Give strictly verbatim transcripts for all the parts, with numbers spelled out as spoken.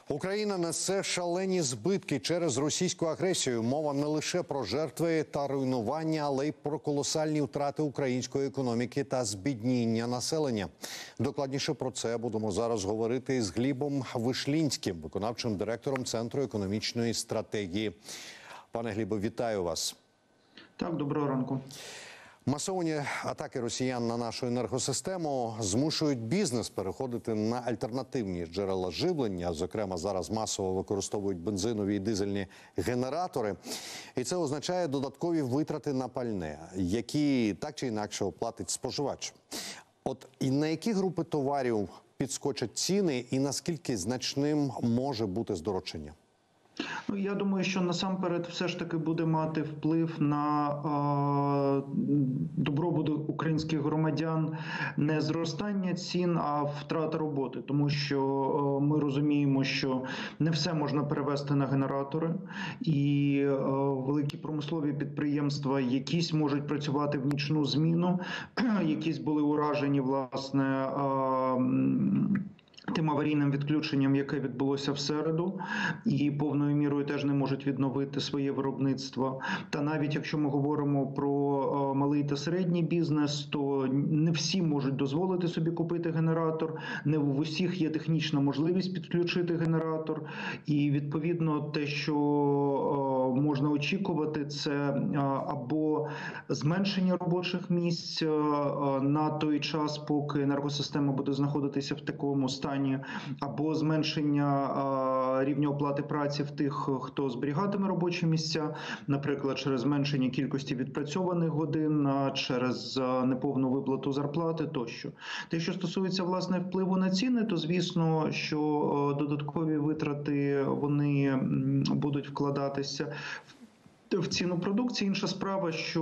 Україна несе шалені збитки через російську агресію. Мова не лише про жертви та руйнування, але й про колосальні втрати української економіки та збідніння населення. Докладніше про це будемо зараз говорити з Глібом Вишлінським, виконавчим директором Центру економічної стратегії. Пане Глібо, вітаю вас. Так, доброго ранку. Масовані атаки росіян на нашу енергосистему змушують бізнес переходити на альтернативні джерела живлення. Зокрема, зараз масово використовують бензинові і дизельні генератори. І це означає додаткові витрати на пальне, які так чи інакше оплатить споживач. От і на які групи товарів підскочать ціни і наскільки значним може бути здорожчання? Ну, я думаю, що насамперед все ж таки буде мати вплив на е, добробут українських громадян не зростання цін, а втрата роботи. Тому що е, ми розуміємо, що не все можна перевести на генератори. І е, великі промислові підприємства якісь можуть працювати в нічну зміну, якісь були уражені, власне, е, тим аварійним відключенням, яке відбулося в середу, і повною мірою теж не можуть відновити своє виробництво. Та навіть якщо ми говоримо про малий та середній бізнес, то не всі можуть дозволити собі купити генератор, не в усіх є технічна можливість підключити генератор. І відповідно те, що можна очікувати, це або зменшення робочих місць на той час, поки енергосистема буде знаходитися в такому стані, або зменшення рівня оплати праці в тих, хто зберігатиме робочі місця, наприклад, через зменшення кількості відпрацьованих годин, через неповну виплату зарплати тощо. Те, що стосується, власне, впливу на ціни, то, звісно, що додаткові витрати, вони будуть вкладатися в ціну продукції. Інша справа, що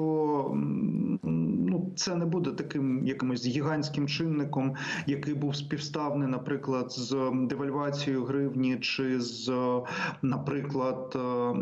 ну, це не буде таким якимось гігантським чинником, який був співставний, наприклад, з девальвацією гривні чи з, наприклад,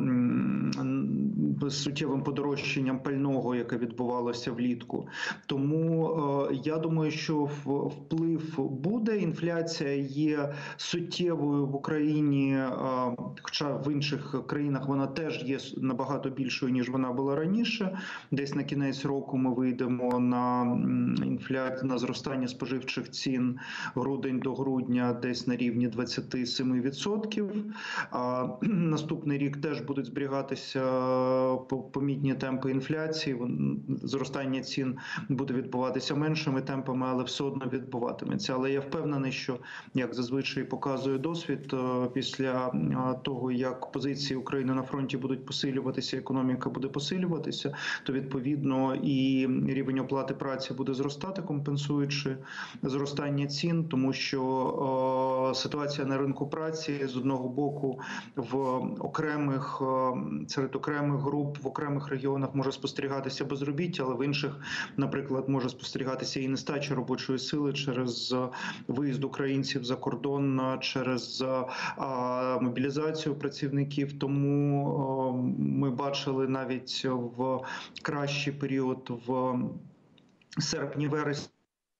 суттєвим подорожчанням пального, яке відбувалося влітку. Тому я думаю, що вплив буде. Інфляція є суттєвою в Україні, хоча в інших країнах вона теж є набагато більшою, ніж вона була раніше. Десь на кінець року ми вийдемо на інфляцію, на зростання споживчих цін грудень до грудня десь на рівні двадцять сім відсотків. А наступний рік теж будуть зберігатися помітні темпи інфляції. Зростання цін буде відбуватися меншими темпами, але все одно відбуватиметься. Але я впевнений, що, як зазвичай показує досвід, після того, як позиції України на фронті будуть посилюватися, економіка буде посилюватися, то відповідно і рівень оплати праці буде зростати, компенсуючи зростання цін, тому що о, ситуація на ринку праці з одного боку в окремих, серед окремих груп, в окремих регіонах може спостерігатися безробіття, але в інших, наприклад, може спостерігатися і нестача робочої сили через виїзд українців за кордон, через а, мобілізацію працівників. Тому о, ми бачили навіть в кращий період в серпні-вересні.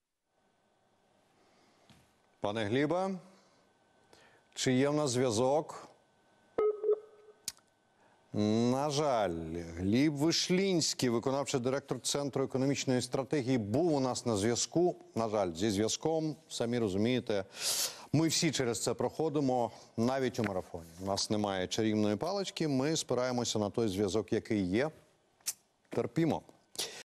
Пане Глібе, чи є в нас зв'язок? На жаль, Гліб Вишлінський, виконавчий директор Центру економічної стратегії, був у нас на зв'язку. На жаль, зі зв'язком, самі розумієте, ми всі через це проходимо, навіть у марафоні. У нас немає чарівної палички, ми спираємося на той зв'язок, який є. Терпімо.